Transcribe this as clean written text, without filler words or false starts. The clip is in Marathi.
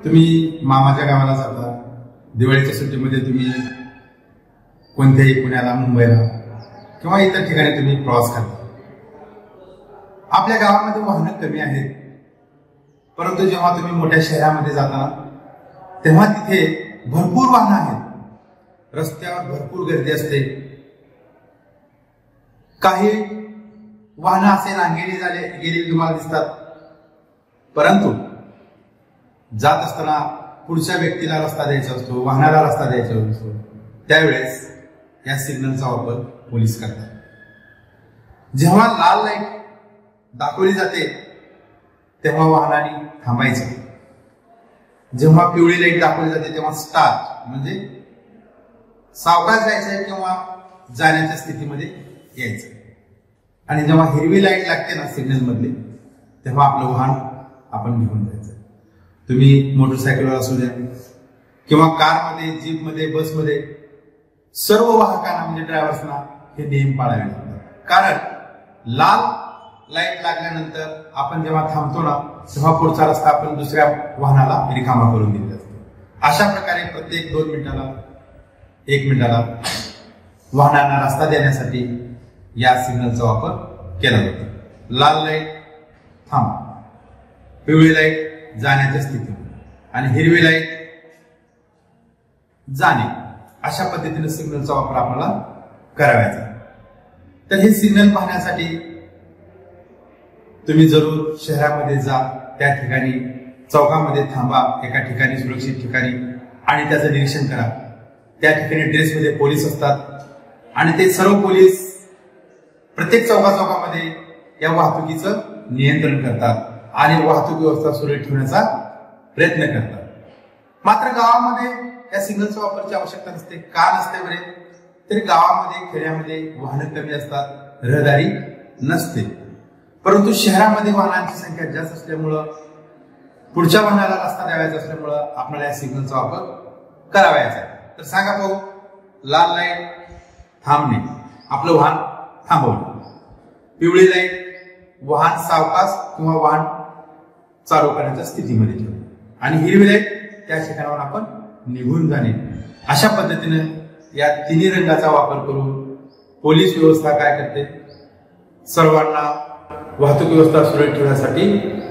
तुम्ही मामाच्या गावाला जाता, दिवाळीच्या सुट्टीमध्ये तुम्ही कोणत्याही पुण्याला, मुंबईला किंवा इतर ठिकाणी तुम्ही प्रवास करता। आपल्या गावामध्ये वाहनं कमी आहेत, परंतु जेव्हा तुम्ही मोठ्या शहरामध्ये जाता तेव्हा तिथे भरपूर वाहनं आहेत, रस्त्यावर भरपूर गर्दी असते। काही वाहनं असे रांगेने गेलेली तुम्हाला दिसतात, परंतु जात असताना पुढच्या व्यक्तीला रस्ता द्यायचा असतो, वाहनाला रस्ता द्यायचा असतो, त्यावेळेस या सिग्नलचा वापर पोलीस करतात। जेव्हा लाल लाईट दाखवली जाते तेव्हा वाहनाने थांबायचं, जेव्हा पिवळी लाईट दाखवली जाते तेव्हा स्टार्ट म्हणजे सावकाश जायचं किंवा जाण्याच्या स्थितीमध्ये यायचं, आणि जेव्हा हिरवी लाईट लागते ना सिग्नल मधली तेव्हा आपलं वाहन आपण घेऊन जायचं। तुम्ही मोटरसायकलवर असू द्या किंवा कारमध्ये, जीपमध्ये, बसमध्ये, सर्व वाहकांना म्हणजे ड्रायव्हर्सना हे नियम पाळावे लागतात। कारण लाल लाईट लागल्यानंतर आपण जेव्हा थांबतो ना तेव्हा पुढचा रस्ता आपण दुसऱ्या वाहनाला रिकामा करून दिलेला असतो। अशा प्रकारे प्रत्येक 2 मिनिटाला 1 मिनिटाला वाहनांना रस्ता देण्यासाठी या सिग्नलचा वापर केला जातो। लाल लाईट थांब, पिवळी लाईट जाण्याच्या स्थितीमध्ये, आणि हिरवी लाईट जाणे, अशा पद्धतीने सिग्नलचा वापर आपल्याला करायचा। तर हे सिग्नल पाहण्यासाठी तुम्ही जरूर शहरामध्ये जा, त्या ठिकाणी चौकामध्ये थांबा, एका ठिकाणी सुरक्षित ठिकाणी, आणि त्याचं निरीक्षण करा। त्या ठिकाणी ड्रेसमध्ये पोलीस असतात आणि ते सर्व पोलीस प्रत्येक चौकामध्ये या वाहतुकीचं नियंत्रण करतात आणि वाहतूक व्यवस्था सुरळीत ठेवण्याचा प्रयत्न करतात। मात्र गावामध्ये या सिग्नलच्या वापराची आवश्यकता नसते। का नसते बरे? तरी गावामध्ये, खेड्यामध्ये वाहनं कमी असतात, रहदारी नसते, परंतु शहरामध्ये वाहनांची संख्या जास्त असल्यामुळं, पुढच्या वाहनाला रस्ता द्यावायचा असल्यामुळं आपल्याला या सिग्नलचा वापर करावायचा आहे। तर सांगा भाऊ, लाल लाईट थांबणे, आपलं वाहन थांबवणे, पिवळी लाईट वाहन सावकाश किंवा वाहन चालू करण्याच्या स्थितीमध्ये ठेवणे, आणि हिरवी लाईट त्या ठिकाणावर आपण निघून जाणे। अशा पद्धतीने या तिन्ही रंगाचा वापर करून पोलीस व्यवस्था काय करते, सर्वांना वाहतूक व्यवस्था सुरळीत ठेवण्यासाठी